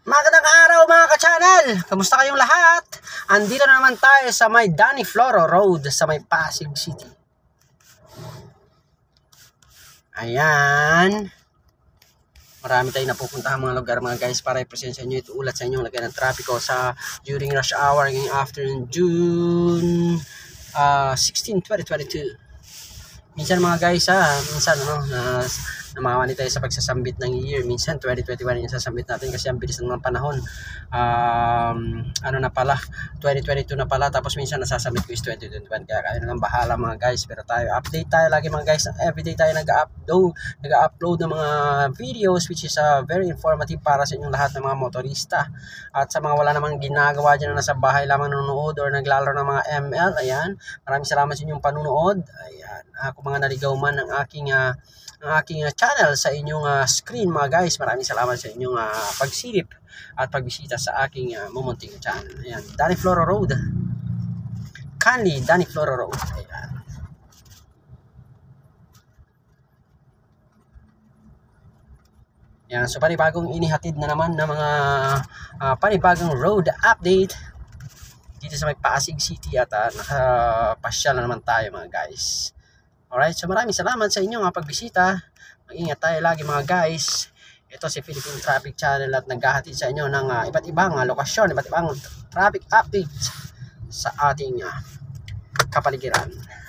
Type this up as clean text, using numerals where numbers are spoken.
Magandang araw mga ka-channel! Kamusta kayong lahat? Andito na naman tayo sa may Danny Floro Road sa may Pasig City. Ayan. Marami tayong napupuntahan mga lugar mga guys para i-present sa inyo. Ito ulat sa inyo lagay ng trapiko sa during rush hour ngayong afternoon June 16, 2022. Minsan mga guys minsan namamani tayo sa pagsasambit ng year. Minsan 2021 yung sasambit natin kasi ang bilis ng panahon. Ano na pala, 2022 na pala, tapos minsan nasasambit ko is 2021. Kaya kayo na lang bahala mga guys. Pero tayo, update tayo lagi mga guys. Everyday tayo nag-upload ng mga videos which is very informative para sa inyong lahat ng mga motorista. At sa mga wala namang ginagawa dyan na nasa bahay lamang nanonood or naglalaro ng mga ML, ayan, maraming salamat sa inyong panunood. Ayan, kung mga naligaw man ang aking channel sa inyong screen mga guys, maraming salamat sa inyong pagsilip at pagbisita sa aking mumunting channel. Ayan, Danny Floro Road, Canley, Danny Floro Road. Ayan. Ayan, so panibagong inihatid na naman ng mga panibagong road update dito sa may Pasig City at nakapasyal na naman tayo mga guys. Alright, so maraming salamat sa inyong pagbisita. Mag-ingat tayo lagi mga guys. Ito si Philippine Traffic Channel at naghahatid sa inyo ng iba't ibang lokasyon, iba't ibang traffic updates sa ating kapaligiran.